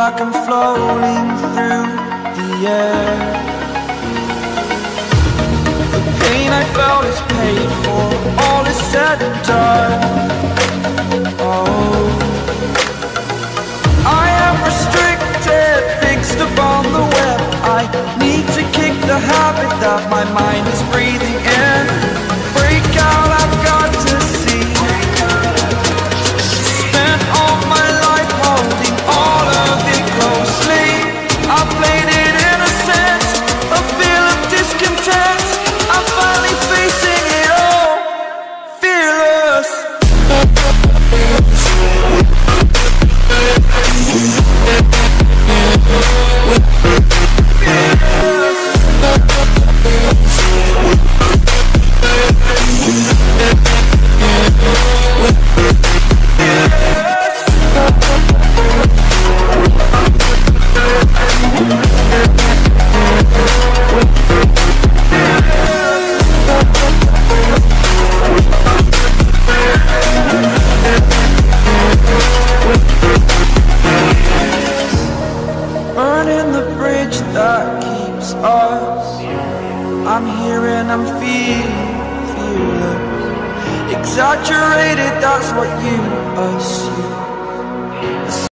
like I'm floating through the air. The pain I felt is paid for, all is said and done. Oh, I am restricted, fixed upon the web. I need to kick the habit that my mind is breathing in. Break out, I've got to see. Spent all my life holding all of it closely. I played it innocent, a feel of discontent. I'm finally facing it all, fearless. Burning the bridge that keeps us. I'm here and I'm feeling fearless. Exaggerated, that's what you assume.